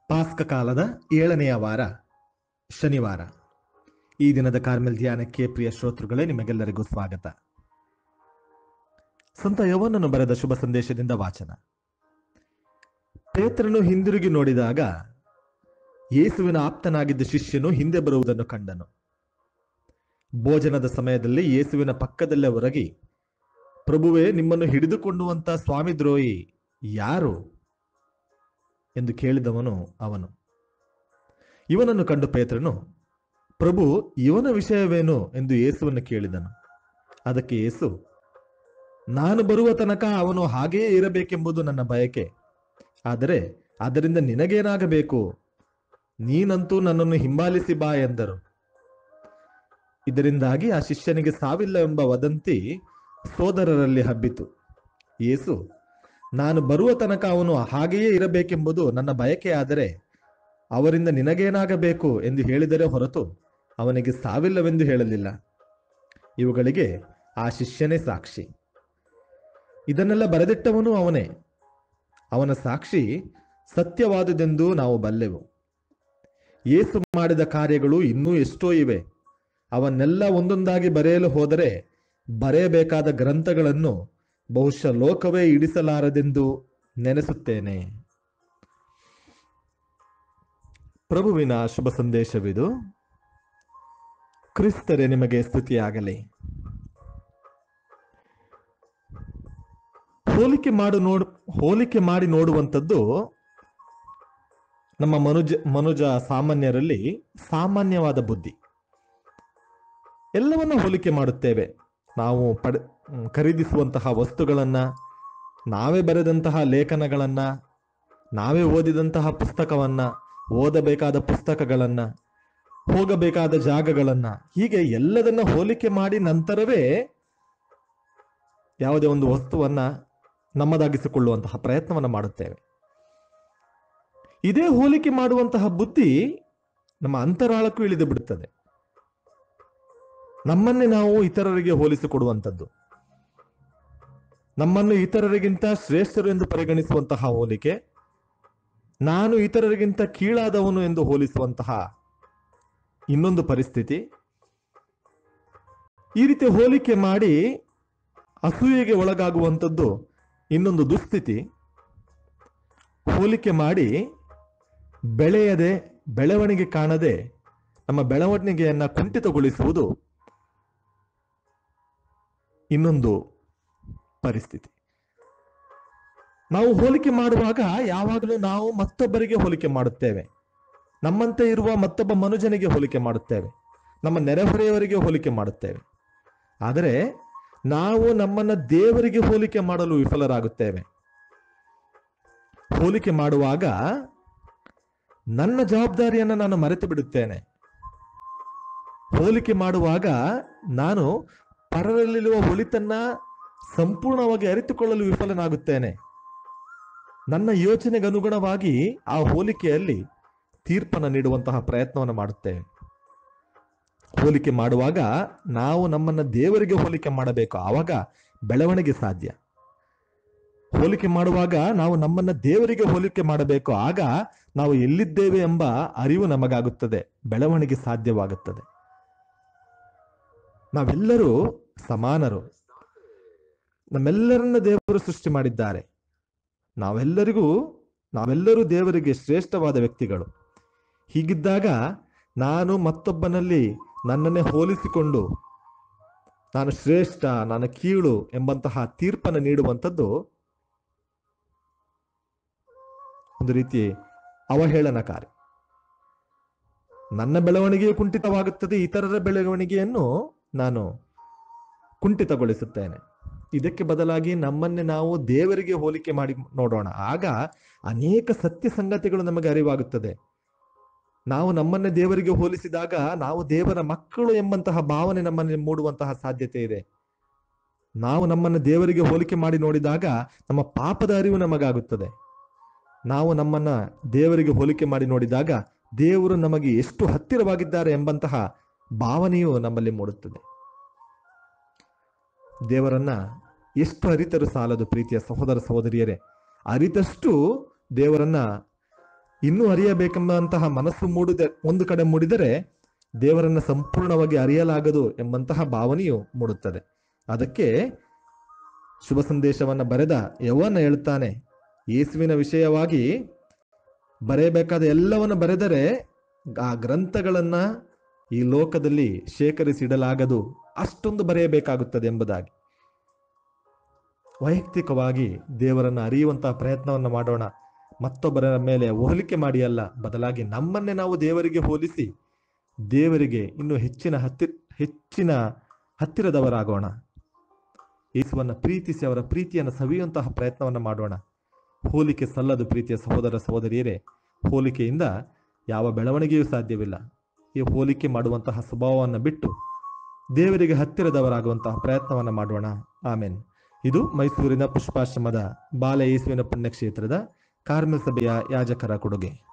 ಪಾಸ್ಕ ಕಾಲದ 7ನೆಯ ವಾರ ಶನಿವಾರ. ಈ ದಿನದ ಕಾರ್ಮೆಲ್ ಧ್ಯಾನಕ್ಕೆ ಪ್ರಿಯ ಶ್ರೋತೃಗಳೇ, ನಿಮಗೆಲ್ಲರಿಗೂ ಸ್ವಾಗತ. ಸಂತ ಯೋವನನು ಬರೆದ ಶುಭ ಸಂದೇಶದಿಂದ ವಾಚನ. ಪೇತ್ರನು ಹಿಂದಿರುಗಿ ನೋಡಿದಾಗ ಯೇಸುವಿನ ಆಪ್ತನಾಗಿದ್ದ ಶಿಷ್ಯನು ಹಿಂದೆ ಬರುವುದನ್ನು ಕಂಡನು. ಭೋಜನದ ಸಮಯದಲ್ಲಿ ಯೇಸುವಿನ ಪಕ್ಕದಲ್ಲೇ ಒರಗಿ, ಪ್ರಭುವೇ, ನಿಮ್ಮನ್ನು ಹಿಡಿದುಕೊಂಡುವಂತ ಸ್ವಾಮಿದ್ರೋಹಿ ಯಾರು ಎಂದು ಕೇಳಿದವನು ಅವನು. ಇವನನ್ನು ಕಂಡು ಪೇತ್ರನು, ಪ್ರಭು, ಇವನ ವಿಷಯವೇನು ಎಂದು ಯೇಸುವನ್ನು ಕೇಳಿದನು. ಅದಕ್ಕೆ ಯೇಸು, ನಾನು ಬರುವ ತನಕ ಅವನು ಹಾಗೆಯೇ ಇರಬೇಕೆಂಬುದು ನನ್ನ ಬಯಕೆ. ಆದರೆ ಅದರಿಂದ ನಿನಗೇನಾಗಬೇಕು? ನೀನಂತೂ ನನ್ನನ್ನು ಹಿಂಬಾಲಿಸಿ ಬಾ ಎಂದರು. ಇದರಿಂದಾಗಿ ಆ ಶಿಷ್ಯನಿಗೆ ಸಾವಿಲ್ಲ ಎಂಬ ವದಂತಿ ಸೋದರರಲ್ಲಿ ಹಬ್ಬಿತು. ಯೇಸು, ನಾನು ಬರುವ ತನಕ ಅವನು ಹಾಗೆಯೇ ಇರಬೇಕೆಂಬುದು ನನ್ನ ಬಯಕೆ, ಆದರೆ ಅವರಿಂದ ನಿನಗೇನಾಗಬೇಕು ಎಂದು ಹೇಳಿದರೆ ಹೊರತು ಅವನಿಗೆ ಸಾವಿಲ್ಲವೆಂದು ಹೇಳಲಿಲ್ಲ. ಇವುಗಳಿಗೆ ಆ ಶಿಷ್ಯನೇ ಸಾಕ್ಷಿ. ಇದನ್ನೆಲ್ಲ ಬರೆದಿಟ್ಟವನು ಅವನೇ. ಅವನ ಸಾಕ್ಷಿ ಸತ್ಯವಾದುದೆಂದು ನಾವು ಬಲ್ಲೆವು. ಯೇಸು ಮಾಡಿದ ಕಾರ್ಯಗಳು ಇನ್ನೂ ಎಷ್ಟೋ ಇವೆ. ಅವನ್ನೆಲ್ಲ ಒಂದೊಂದಾಗಿ ಬರೆಯಲು ಹೋದರೆ ಬರೆಯಬೇಕಾದ ಗ್ರಂಥಗಳನ್ನು ಬಹುಶಃ ಲೋಕವೇ ಇಡಿಸಲಾರದೆಂದು ನೆನೆಸುತ್ತೇನೆ. ಪ್ರಭುವಿನ ಶುಭ ಸಂದೇಶವಿದು. ಕ್ರಿಸ್ತರೇ, ನಿಮಗೆ ಸ್ತುತಿಯಾಗಲಿ. ಹೋಲಿಕೆ ಮಾಡಿ ನೋಡುವಂಥದ್ದು ನಮ್ಮ ಮನುಜ ಸಾಮಾನ್ಯರಲ್ಲಿ ಸಾಮಾನ್ಯವಾದ ಬುದ್ಧಿ. ಎಲ್ಲವನ್ನ ಹೋಲಿಕೆ ಮಾಡುತ್ತೇವೆ. ನಾವು ಖರೀದಿಸುವಂತಹ ವಸ್ತುಗಳನ್ನ, ನಾವೇ ಬರೆದಂತಹ ಲೇಖನಗಳನ್ನ, ನಾವೇ ಓದಿದಂತಹ ಪುಸ್ತಕವನ್ನ, ಓದಬೇಕಾದ ಪುಸ್ತಕಗಳನ್ನ, ಹೋಗಬೇಕಾದ ಜಾಗಗಳನ್ನ, ಹೀಗೆ ಎಲ್ಲದನ್ನ ಹೋಲಿಕೆ ಮಾಡಿ ನಂತರವೇ ಯಾವುದೇ ಒಂದು ವಸ್ತುವನ್ನ ನಮ್ಮದಾಗಿಸಿಕೊಳ್ಳುವಂತಹ ಪ್ರಯತ್ನವನ್ನ ಮಾಡುತ್ತೇವೆ. ಇದೇ ಹೋಲಿಕೆ ಮಾಡುವಂತಹ ಬುದ್ಧಿ ನಮ್ಮ ಅಂತರಾಳಕ್ಕೂ ಇಳಿದು ಬಿಡುತ್ತದೆ. ನಮ್ಮನ್ನೇ ನಾವು ಇತರರಿಗೆ ಹೋಲಿಸಿಕೊಡುವಂಥದ್ದು, ನಮ್ಮನ್ನು ಇತರರಿಗಿಂತ ಶ್ರೇಷ್ಠರು ಎಂದು ಪರಿಗಣಿಸುವಂತಹ ಹೋಲಿಕೆ, ನಾನು ಇತರರಿಗಿಂತ ಕೀಳಾದವನು ಎಂದು ಹೋಲಿಸುವಂತಹ ಇನ್ನೊಂದು ಪರಿಸ್ಥಿತಿ. ಈ ರೀತಿ ಹೋಲಿಕೆ ಮಾಡಿ ಅಸೂಯೆಗೆ ಒಳಗಾಗುವಂಥದ್ದು ಇನ್ನೊಂದು ದುಸ್ಥಿತಿ. ಹೋಲಿಕೆ ಮಾಡಿ ಬೆಳೆಯದೆ, ಬೆಳವಣಿಗೆ ಕಾಣದೆ ನಮ್ಮ ಬೆಳವಣಿಗೆಯನ್ನ ಕುಂಠಿತಗೊಳಿಸುವುದು ಇನ್ನೊಂದು ಪರಿಸ್ಥಿತಿ. ನಾವು ಹೋಲಿಕೆ ಮಾಡುವಾಗ ಯಾವಾಗಲೂ ನಾವು ಮತ್ತೊಬ್ಬರಿಗೆ ಹೋಲಿಕೆ ಮಾಡುತ್ತೇವೆ. ನಮ್ಮಂತೆ ಇರುವ ಮತ್ತೊಬ್ಬ ಮನುಜನಿಗೆ ಹೋಲಿಕೆ ಮಾಡುತ್ತೇವೆ, ನಮ್ಮ ನೆರೆಹೊರೆಯವರಿಗೆ ಹೋಲಿಕೆ ಮಾಡುತ್ತೇವೆ. ಆದರೆ ನಾವು ನಮ್ಮನ್ನ ದೇವರಿಗೆ ಹೋಲಿಕೆ ಮಾಡಲು ವಿಫಲರಾಗುತ್ತೇವೆ. ಹೋಲಿಕೆ ಮಾಡುವಾಗ ನನ್ನ ಜವಾಬ್ದಾರಿಯನ್ನು ನಾನು ಮರೆತು ಬಿಡುತ್ತೇನೆ. ಹೋಲಿಕೆ ಮಾಡುವಾಗ ನಾನು ಪರರಲ್ಲಿರುವ ಒಳಿತನ್ನ ಸಂಪೂರ್ಣವಾಗಿ ಅರಿತುಕೊಳ್ಳಲು ವಿಫಲನಾಗುತ್ತೇನೆ. ನನ್ನ ಯೋಚನೆಗೆ ಅನುಗುಣವಾಗಿ ಆ ಹೋಲಿಕೆಯಲ್ಲಿ ತೀರ್ಪನ್ನು ನೀಡುವಂತಹ ಪ್ರಯತ್ನವನ್ನು ಮಾಡುತ್ತೇವೆ. ಹೋಲಿಕೆ ಮಾಡುವಾಗ ನಾವು ನಮ್ಮನ್ನ ದೇವರಿಗೆ ಹೋಲಿಕೆ ಮಾಡಬೇಕು, ಆವಾಗ ಬೆಳವಣಿಗೆ ಸಾಧ್ಯ. ಹೋಲಿಕೆ ಮಾಡುವಾಗ ನಾವು ನಮ್ಮನ್ನ ದೇವರಿಗೆ ಹೋಲಿಕೆ ಮಾಡಬೇಕು, ಆಗ ನಾವು ಎಲ್ಲಿದ್ದೇವೆ ಎಂಬ ಅರಿವು ನಮಗಾಗುತ್ತದೆ, ಬೆಳವಣಿಗೆ ಸಾಧ್ಯವಾಗುತ್ತದೆ. ನಾವೆಲ್ಲರೂ ಸಮಾನರು. ನಮ್ಮೆಲ್ಲರನ್ನ ದೇವರು ಸೃಷ್ಟಿ ಮಾಡಿದ್ದಾರೆ. ನಾವೆಲ್ಲರೂ ದೇವರಿಗೆ ಶ್ರೇಷ್ಠವಾದ ವ್ಯಕ್ತಿಗಳು. ಹೀಗಿದ್ದಾಗ ನಾನು ಮತ್ತೊಬ್ಬನಲ್ಲಿ ನನ್ನನ್ನೇ ಹೋಲಿಸಿಕೊಂಡು ನಾನು ಶ್ರೇಷ್ಠ, ನಾನು ಕೀಳು ಎಂಬಂತಹ ತೀರ್ಪನ್ನು ನೀಡುವಂಥದ್ದು ಒಂದು ರೀತಿ ಅವಹೇಳನಕಾರಿ. ನನ್ನ ಬೆಳವಣಿಗೆಯು ಕುಂಠಿತವಾಗುತ್ತದೆ, ಇತರರ ಬೆಳವಣಿಗೆಯನ್ನು ನಾನು ಕುಂಠಿತಗೊಳಿಸುತ್ತೇನೆ. ಇದಕ್ಕೆ ಬದಲಾಗಿ ನಮ್ಮನ್ನೇ ನಾವು ದೇವರಿಗೆ ಹೋಲಿಕೆ ಮಾಡಿ ನೋಡೋಣ, ಆಗ ಅನೇಕ ಸತ್ಯ ಸಂಗತಿಗಳು ನಮಗೆ ಅರಿವಾಗುತ್ತದೆ. ನಾವು ನಮ್ಮನ್ನೇ ದೇವರಿಗೆ ಹೋಲಿಸಿದಾಗ ನಾವು ದೇವರ ಮಕ್ಕಳು ಎಂಬಂತಹ ಭಾವನೆ ನಮ್ಮಲ್ಲಿ ಮೂಡುವಂತಹ ಸಾಧ್ಯತೆ ಇದೆ. ನಾವು ನಮ್ಮನ್ನು ದೇವರಿಗೆ ಹೋಲಿಕೆ ಮಾಡಿ ನೋಡಿದಾಗ ನಮ್ಮ ಪಾಪದ ಅರಿವು ನಮಗಾಗುತ್ತದೆ. ನಾವು ನಮ್ಮನ್ನ ದೇವರಿಗೆ ಹೋಲಿಕೆ ಮಾಡಿ ನೋಡಿದಾಗ ದೇವರು ನಮಗೆ ಎಷ್ಟು ಹತ್ತಿರವಾಗಿದ್ದಾರೆ ಎಂಬಂತಹ ಭಾವನೆಯು ನಮ್ಮಲ್ಲಿ ಮೂಡುತ್ತದೆ. ದೇವರನ್ನ ಎಷ್ಟು ಅರಿತರು ಸಾಲದು ಪ್ರೀತಿಯ ಸಹೋದರ ಸಹೋದರಿಯರೇ. ಅರಿತಷ್ಟು ದೇವರನ್ನ ಇನ್ನೂ ಅರಿಯಬೇಕೆಂಬಂತಹ ಮನಸ್ಸು ಒಂದು ಕಡೆ ಮೂಡಿದರೆ ದೇವರನ್ನ ಸಂಪೂರ್ಣವಾಗಿ ಅರಿಯಲಾಗದು ಎಂಬಂತಹ ಭಾವನೆಯು ಮೂಡುತ್ತದೆ. ಅದಕ್ಕೆ ಶುಭ ಸಂದೇಶವನ್ನ ಬರೆದ ಯವನ ಹೇಳ್ತಾನೆ, ಯೇಸುವಿನ ವಿಷಯವಾಗಿ ಬರೆಯಬೇಕಾದ ಎಲ್ಲವನ್ನು ಬರೆದರೆ ಆ ಗ್ರಂಥಗಳನ್ನ ಈ ಲೋಕದಲ್ಲಿ ಶೇಖರಿಸಿಡಲಾಗದು, ಅಷ್ಟೊಂದು ಬರೆಯಬೇಕಾಗುತ್ತದೆ ಎಂಬುದಾಗಿ. ವೈಯಕ್ತಿಕವಾಗಿ ದೇವರನ್ನು ಅರಿಯುವಂತಹ ಪ್ರಯತ್ನವನ್ನು ಮಾಡೋಣ. ಮತ್ತೊಬ್ಬರ ಮೇಲೆ ಹೋಲಿಕೆ ಮಾಡಿ ಅಲ್ಲ, ಬದಲಾಗಿ ನಮ್ಮನ್ನೇ ನಾವು ದೇವರಿಗೆ ಹೋಲಿಸಿ ದೇವರಿಗೆ ಇನ್ನೂ ಹೆಚ್ಚಿನ ಹತ್ತಿರದವರಾಗೋಣ. ಯೇಸುವನ್ನ ಪ್ರೀತಿಸಿ ಅವರ ಪ್ರೀತಿಯನ್ನು ಸವಿಯುವಂತಹ ಪ್ರಯತ್ನವನ್ನು ಮಾಡೋಣ. ಹೋಲಿಕೆ ಸಲ್ಲದು ಪ್ರೀತಿಯ ಸಹೋದರ ಸಹೋದರಿಯರೇ. ಹೋಲಿಕೆಯಿಂದ ಯಾವ ಬೆಳವಣಿಗೆಯೂ ಸಾಧ್ಯವಿಲ್ಲ. ಈ ಹೋಲಿಕೆ ಮಾಡುವಂತಹ ಸ್ವಭಾವವನ್ನು ಬಿಟ್ಟು ದೇವರಿಗೆ ಹತ್ತಿರದವರಾಗುವಂತಹ ಪ್ರಯತ್ನವನ್ನು ಮಾಡೋಣ. ಆಮೇನ್. ಇದು ಮೈಸೂರಿನ ಪುಷ್ಪಾಶ್ರಮದ ಬಾಲ ಯೇಸುವಿನ ಪುಣ್ಯಕ್ಷೇತ್ರದ ಕಾರ್ಮೆಲ್ ಸಭೆಯ ಯಾಜಕರ ಕೊಡುಗೆ.